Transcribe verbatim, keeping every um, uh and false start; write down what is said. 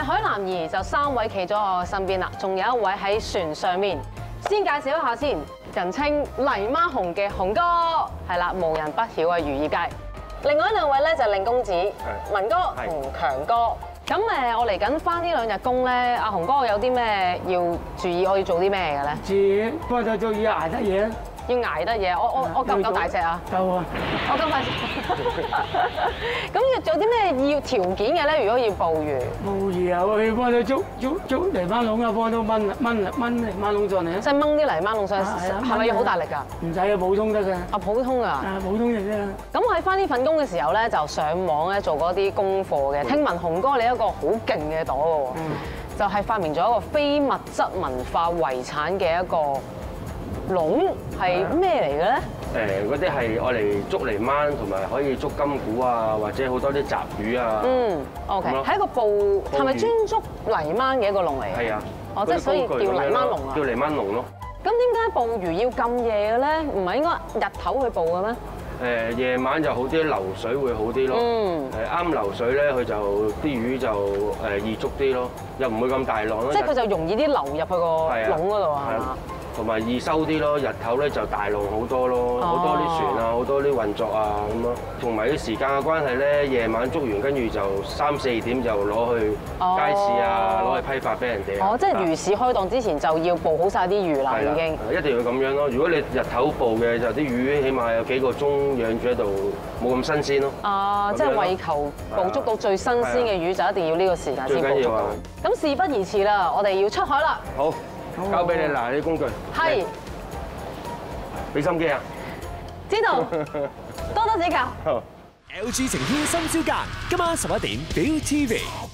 海南兒就三位企咗我身邊啦，仲有一位喺船上面。先介紹一下先，人稱泥媽熊嘅熊哥，係啦，無人不曉嘅漁業界。另外兩位咧就係令公子文哥同強哥。咁誒，我嚟緊翻呢兩日工咧，阿熊哥有啲咩要注意？我要做啲咩嘅咧？ 注意，幫手注意捱得嘢。 要捱得嘢，我我我夠唔夠大隻啊？ 夠啊！ 我夠大隻。咁要做啲咩要條件嘅咧？如果要捕魚， 捕魚啊，去幫手捉捉捉泥媽籠啊，幫手掹掹掹泥媽籠上嚟啊！ 即係掹啲泥媽籠上，係咪要好大力㗎？ 唔使啊，普通得㗎。 啊，普通啊！ 啊，普通就得啦。 咁我喺翻呢份工嘅時候咧，就上網咧做嗰啲功課嘅。聽聞熊哥你一個好勁嘅朵喎，就係發明咗一個非物質文化遺產嘅一個籠，係咩嚟嘅咧？ 誒，嗰啲係我嚟捉泥鰻，同埋可以捉金股啊，或者好多啲雜魚啊。 嗯 ，OK，係一個捕，係咪專捉泥鰻嘅一個籠嚟？ 係啊。 哦，即係所以叫泥鰻籠啊。 叫泥鰻籠咯。 咁點解捕魚要咁夜嘅咧？唔係應該日頭去捕嘅咩？ 誒，夜晚就好啲，流水會好啲咯。嗯。誒，啱流水咧，佢就啲魚就誒易捉啲咯，又唔會咁大浪咯。 即係佢就容易啲流入去個籠嗰度啊。係嘛？ 同埋易收啲咯，日頭咧就大浪好多咯，好多啲船啊，好多啲運作啊咁咯。同埋啲時間嘅關係咧，夜晚捉完跟住就三四點就攞去街市啊，攞去批發俾人哋。 哦，即係魚市開檔之前就要捕好晒啲魚啦，已經。 一定要咁樣咯。如果你日頭捕嘅，就啲魚起碼有幾個鐘養住喺度，冇咁新鮮咯。啊， 即係為求捕捉到最新鮮嘅魚，就一定要呢個時間先捕捉到。咁事不宜遲啦，我哋要出海啦。 好。交俾你嗱，啲工具係， 俾心機啊！ 知道，多多指教。 L G 晴天深宵間，今晚十一點，表 T V。